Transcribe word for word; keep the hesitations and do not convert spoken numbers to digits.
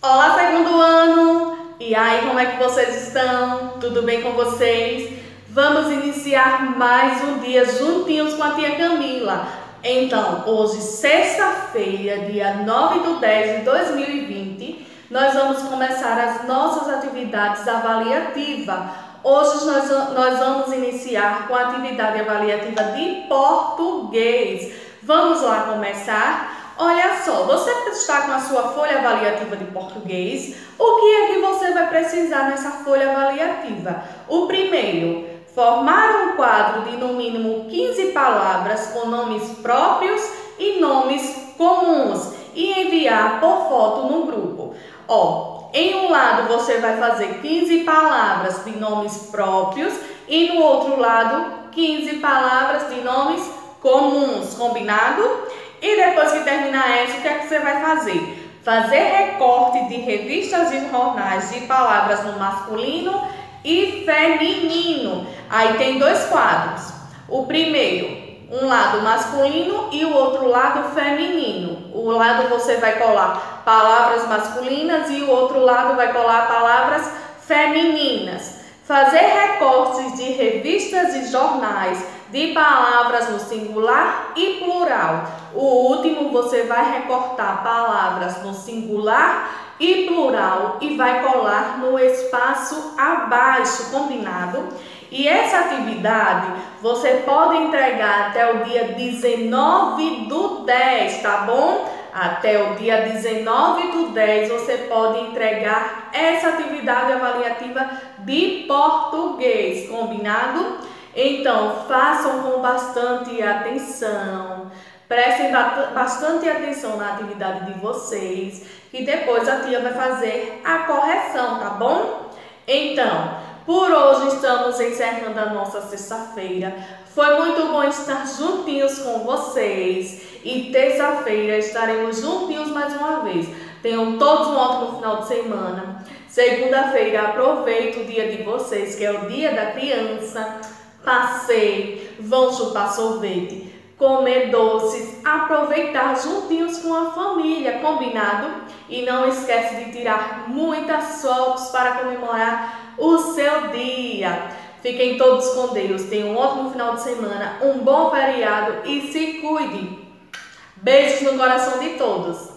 Olá, segundo ano! E aí, como é que vocês estão? Tudo bem com vocês? Vamos iniciar mais um dia juntinhos com a tia Camila. Então, hoje, sexta-feira, dia nove de dez de dois mil e vinte, nós vamos começar as nossas atividades avaliativas. Hoje nós, nós vamos iniciar com a atividade avaliativa de português. Vamos lá começar? Olha só, você está com a sua folha avaliativa de português. O que é que você vai precisar nessa folha avaliativa? O primeiro, formar um quadro de no mínimo quinze palavras com nomes próprios e nomes comuns e enviar por foto no grupo. Ó, em um lado você vai fazer quinze palavras de nomes próprios e no outro lado quinze palavras de nomes comuns, combinado? E depois que terminar essa, o que é que você vai fazer? Fazer recorte de revistas e jornais de palavras no masculino e feminino. Aí tem dois quadros. O primeiro, um lado masculino e o outro lado feminino. O lado você vai colar palavras masculinas e o outro lado vai colar palavras femininas. Fazer recortes de revistas e jornais de palavras no singular e plural. O último você vai recortar palavras no singular e plural e vai colar no espaço abaixo, combinado? E essa atividade você pode entregar até o dia dezenove do dez, tá bom? Até o dia dezenove do dez você pode entregar essa atividade avaliativa de português, combinado? Então, façam com bastante atenção, prestem bastante atenção na atividade de vocês, que depois a tia vai fazer a correção, tá bom? Então, por hoje estamos encerrando a nossa sexta-feira. Foi muito bom estar juntinhos com vocês e terça-feira estaremos juntinhos mais uma vez. Tenham todos um ótimo final de semana. Segunda-feira aproveite o dia de vocês, que é o dia da criança. Passeie, vão chupar sorvete, comer doces, aproveitar juntinhos com a família, combinado? E não esquece de tirar muitas fotos para comemorar o seu dia. Fiquem todos com Deus, tenham um ótimo final de semana, um bom feriado e se cuidem. Beijos no coração de todos.